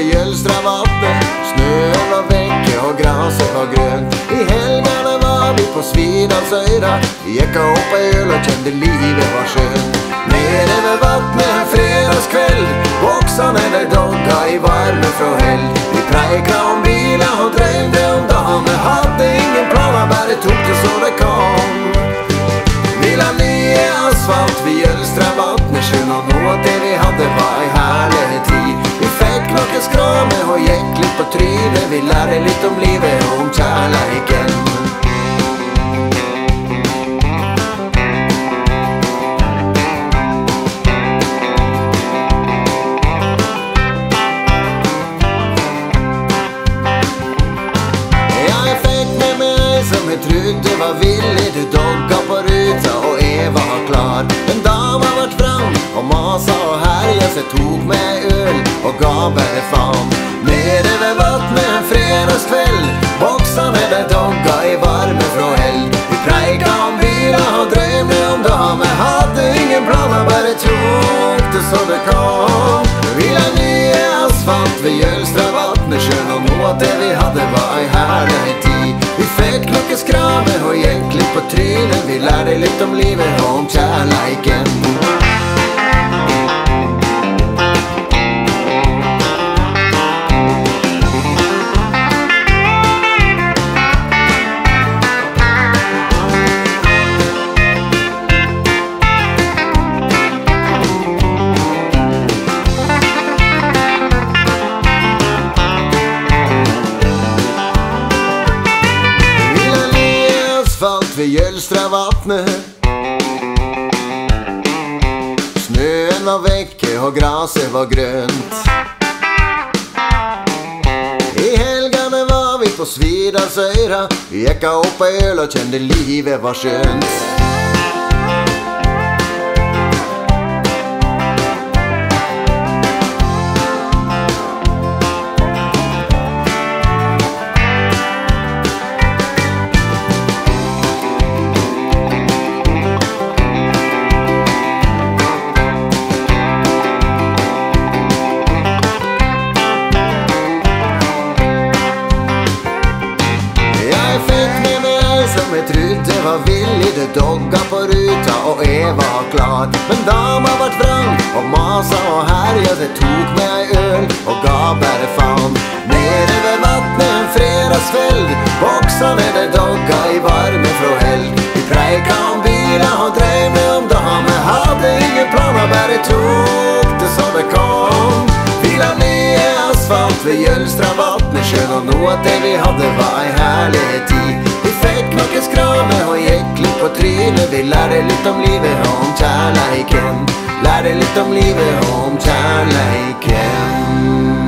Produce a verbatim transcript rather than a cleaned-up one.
ved Jølstravatnet. Snøen var vekke og graset var grønt. I helgene var vi på Svidalsøyra. Gikk opp ei øl og kjente livet var skjønt. Nede ved vattnet en fredagskveld, voksane de dogga i varme fra held. Vi preika om biler og drømte om damer. Hadde ingen planer, bare tok det så det kom. Vi la nye asfalt ved Jølstravatnet, skjønn og nå at det vi hadde var ei herlig tid. Vi fikk noe skrame og gikk litt på trynet. Vi lærte litt om livet og om kjærleiken. Jeg trodde var villig, du dogga på ruta og Eva var klar. En dama vart fram og masa og herja, så tok med øl og ga bare faen. Nede ved vattnet en fredagskveld, boksane de dogga i varme fra held. Vi preika om biler og drømte om damer. Hadde ingen planer, bare tok det så det kom. Vi la nye asfalt ved Jølstravatnet, skjønn og nå at det vi hadde var ei herlig tid. Vi fikk noe skrame og gikk litt på trynet. Vi lærte litt om livet og om kjærleiken. Ved Jølstravatnet. Snøen var vekke og graset var grønt. I helgene var vi på Svidalsøyra. Vi gikk opp ei øl og kjente livet var skjønt. Jeg trodde var villig, du dogga på ruta og Eva var klar. Men dama vart vrang og masa og herja, det tok med ei øl og ga bare faen. Nede ved vattnet en fredagskveld, boksane de dogga i varme fra held. Vi preika om biler og drømte om damer. Hadde ingen planer, bare tok det så det kom. Vi la nye asfalt ved Jølstravatnet, skjønn og nå at det vi hadde var ei herlig tid. Vi fikk noe skrame og gikk litt på trynet. Vi lærte litt om livet og om kjærleiken. Lærte litt om livet og om kjærleiken.